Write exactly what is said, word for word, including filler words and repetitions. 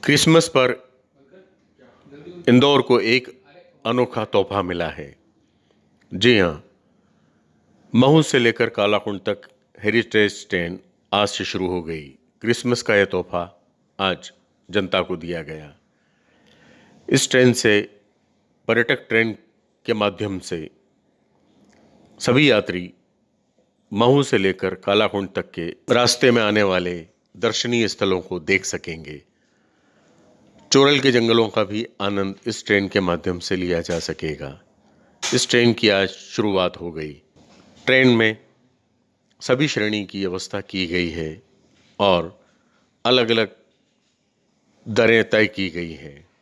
Christmas पर इंदौर को एक अनोखा तोहफा मिला है। जी हाँ, महू से लेकर कालाकुंड तक हेरिटेज ट्रेन आज से शुरू हो गई। क्रिसमस का यह तोहफा आज जनता को दिया गया। इस ट्रेन से पर्यटक ट्रेन के माध्यम से सभी यात्री महू से लेकर कालाकुंड तक के रास्ते में आने वाले दर्शनीय स्थलों को देख सकेंगे। चोरल के जंगलों का भी आनंद इस ट्रेन के माध्यम से लिया जा सकेगा। इस ट्रेन की आज शुरुआत हो गई। ट्रेन में सभी श्रेणी की व्यवस्था की गई है और अलग अलग दरें तय की गई हैं।